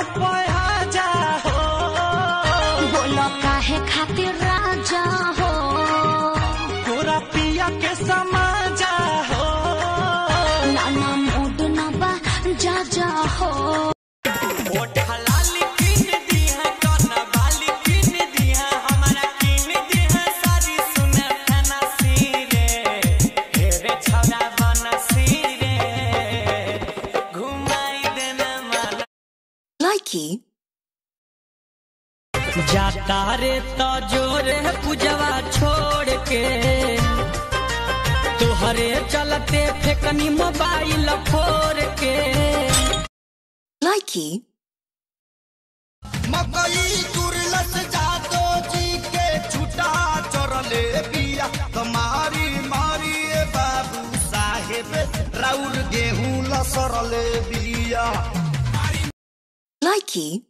पयाजा हो बोलो काहे खातिर राजा हो तोरा पिया के समाजा हो नाना मूड ना बा जा हो जाता रे तो जोरे पूजवा छोड़ के तुहरे चलते फेकनी मोबाइल फोड़ के लाइकी मकई तुरलस जादो जी के छुटा चोरले बिया तुम्हारी मारी बाबू साहेब राउर गेहूं लसरले बिया लाइकी